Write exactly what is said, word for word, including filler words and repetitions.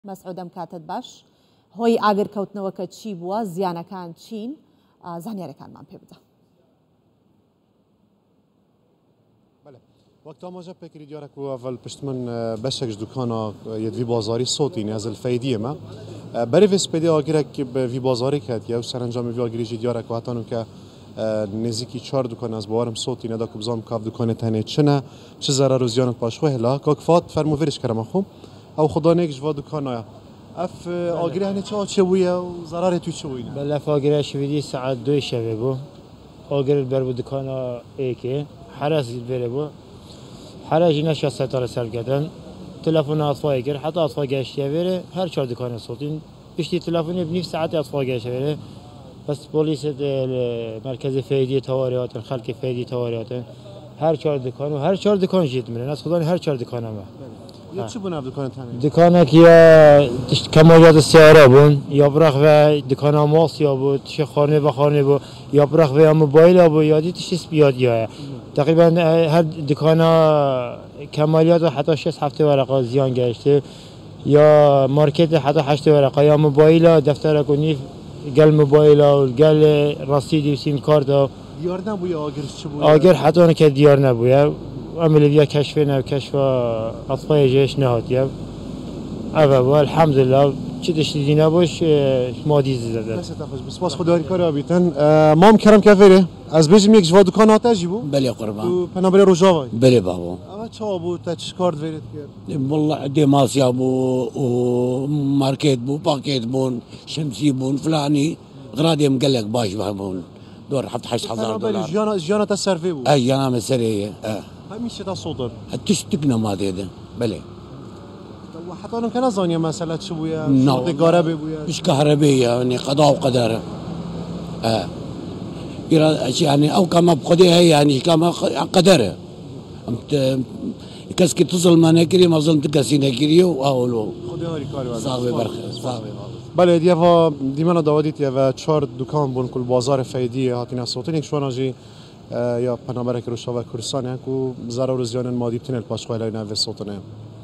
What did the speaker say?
مەسعودەم کاتت باش هۆی ئاگرکەوتنەوەکە چی بووە زیانەکان چین زانیاریەکانمان پێ بدە. وقت آماجه پکری دیاره که اول پشت من بشکش دکانا یدوی بازاری صوتی نیاز الفیدیه ما برای وسپدی آگره که به وی بازاری کرد یا سرانجام وی آگری دیاره که حتی که نزدیکی چهار دکان از بارم صوتی ندا که بزام کاف دکان تنه چنه چه ضرر و زیانت پاشوه هلا که فات فرمو ورش کردم خوب او خدا نیکش و دکانا اف آگری هنی چه چه بویه و ضرر توی چه بویه؟ بله آگری شویدی ساعت دوی شبه بو آگری بر بود دکانا ایکی حراس بره بو حراجی نشه ستاره سر کردن تلفن اطفایی کرد حتی اطفا گشتیه بره هر چهار دکان صوتین پشتی تلفنی بنیف ساعت اطفا گشته بره بس پلیس مرکز فیدی تواریات خلک فیدی تواریات هر چهار دکان و هر چهار دکان جیت میرن از خدا هر چهار دکان ما یا چی بونه دکان تنه دکانه که یا کمالیات سیاره بون یا برخ و دکان ماس یا بود چه خانه به خانه بود یا برخ و موبایل بود یادی تشیس بیاد یا تقریبا هر دکان کمالیات حتی شش هفته ورقه زیان گشته یا مارکت حتی هشت ورقه یا موبایل دفتر کنی گل موبایل و گل رصید و سیم کارت دیار نبوده آگر چه بوده؟ آگر حتی که دیار نبوده عمل بیا کشف نه کشف اطفای جیش نهادیه اول الحمدلله چی دشتی نباش مادی زده بس تفاش بس باز خدایی کار آبیتن مام کرم کفره از بیشتر یک جواد دکان آتشی بود بله قربان تو پنابر روزاوی بله بابا اما چه بود تا چیکار دارید کرد والله عندي ماسيا بو وماركت بو باكيت بون شمسي بون فلاني غرادي مقلق باش بون دور حفت حشت هزار دولار جانا جانا تسرفي بو اي انا مسريه اه همیشه تا صدر تشتكنا ما ديده بله حتی اون کنه زانیه مسئله چه بویا شرط كهرباء بویا مش كهربية يعني قضاء وقدر اه يعني او كما بقضيها يعني كما قدره كاسكي تصل ما نكري ما ظلمت كاسي نكري واولو خدایی کاری صاحب برخه صاحب بله دیگه دیمان داودیت یا چهار دکان بون کل بازار فیدی هاتینا صوتین یک شواناجی یا پنابرک روشا و کردستان که ضرر و زیان مادی بتنل پاش خواهی لای نوی صوتنه